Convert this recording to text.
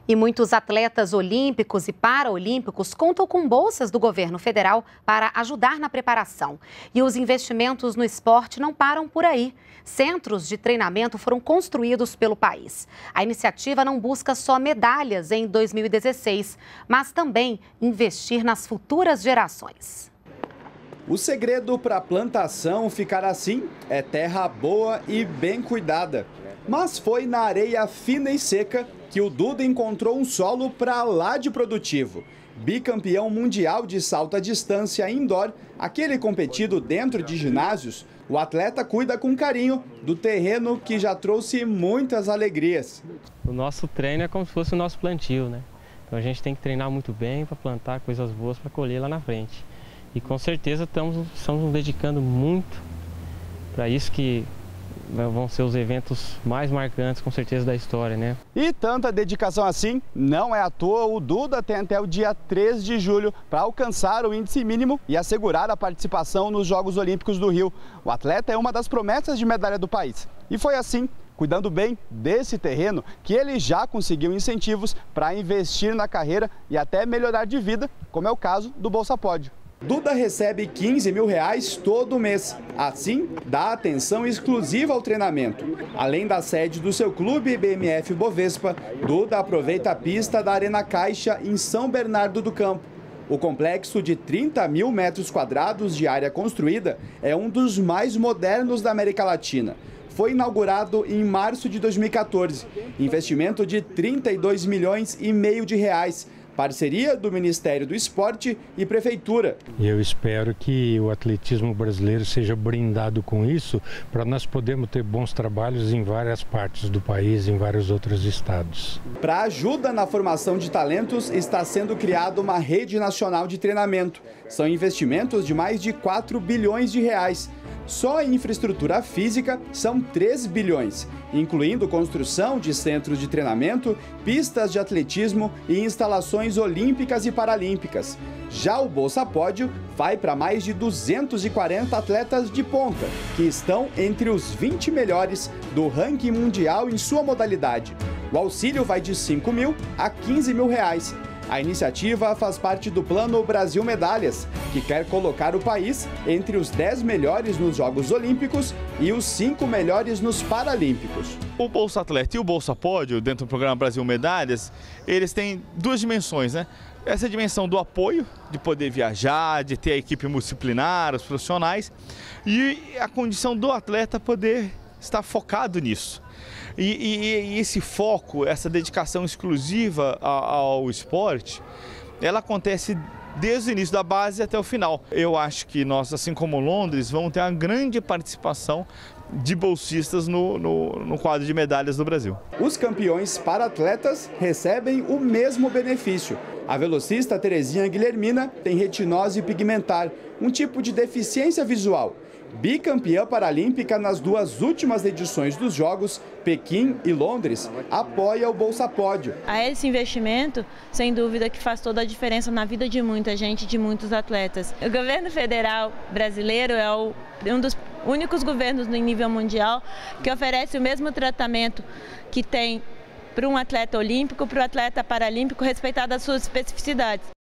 E muitos atletas olímpicos e paraolímpicos contam com bolsas do governo federal para ajudar na preparação. E os investimentos no esporte não param por aí. Centros de treinamento foram construídos pelo país. A iniciativa não busca só medalhas em 2016, mas também investir nas futuras gerações. O segredo para a plantação ficar assim é terra boa e bem cuidada. Mas foi na areia fina e seca que o Duda encontrou um solo para lá de produtivo. Bicampeão mundial de salto à distância indoor, aquele competido dentro de ginásios, o atleta cuida com carinho do terreno que já trouxe muitas alegrias. O nosso treino é como se fosse o nosso plantio, né? Então a gente tem que treinar muito bem para plantar coisas boas para colher lá na frente. E com certeza estamos nos dedicando muito para isso, que vão ser os eventos mais marcantes, com certeza, da história, né? E tanta dedicação assim, não é à toa, o Duda tem até o dia 3 de julho para alcançar o índice mínimo e assegurar a participação nos Jogos Olímpicos do Rio. O atleta é uma das promessas de medalha do país. E foi assim, cuidando bem desse terreno, que ele já conseguiu incentivos para investir na carreira e até melhorar de vida, como é o caso do Bolsa Pódio. Duda recebe R$15 mil todo mês. Assim, dá atenção exclusiva ao treinamento. Além da sede do seu clube BMF Bovespa, Duda aproveita a pista da Arena Caixa em São Bernardo do Campo. O complexo de 30 mil metros quadrados de área construída é um dos mais modernos da América Latina. Foi inaugurado em março de 2014. Investimento de R$32,5 milhões de reais. Parceria do Ministério do Esporte e Prefeitura. Eu espero que o atletismo brasileiro seja brindado com isso, para nós podermos ter bons trabalhos em várias partes do país, em vários outros estados. Para ajuda na formação de talentos, está sendo criada uma rede nacional de treinamento. São investimentos de mais de R$4 bilhões. Só em infraestrutura física são 3 bilhões, incluindo construção de centros de treinamento, pistas de atletismo e instalações olímpicas e paralímpicas. Já o Bolsa Pódio vai para mais de 240 atletas de ponta, que estão entre os 20 melhores do ranking mundial em sua modalidade. O auxílio vai de R$5 mil a R$15 mil. A iniciativa faz parte do Plano Brasil Medalhas, que quer colocar o país entre os 10 melhores nos Jogos Olímpicos e os 5 melhores nos Paralímpicos. O Bolsa Atleta e o Bolsa Pódio, dentro do programa Brasil Medalhas, eles têm duas dimensões, né? Essa dimensão do apoio, de poder viajar, de ter a equipe multidisciplinar, os profissionais, e a condição do atleta poder estar focado nisso. E esse foco, essa dedicação exclusiva ao esporte, ela acontece desde o início da base até o final. Eu acho que nós, assim como Londres, vamos ter uma grande participação de bolsistas no quadro de medalhas do Brasil. Os campeões para-atletas recebem o mesmo benefício. A velocista Terezinha Guilhermina tem retinose pigmentar, um tipo de deficiência visual. Bicampeã paralímpica nas duas últimas edições dos Jogos, Pequim e Londres, apoia o Bolsa Pódio. Esse investimento, sem dúvida, que faz toda a diferença na vida de muita gente, de muitos atletas. O governo federal brasileiro é um dos únicos governos no nível mundial que oferece o mesmo tratamento que tem para um atleta olímpico, para o atleta paralímpico, respeitado as suas especificidades.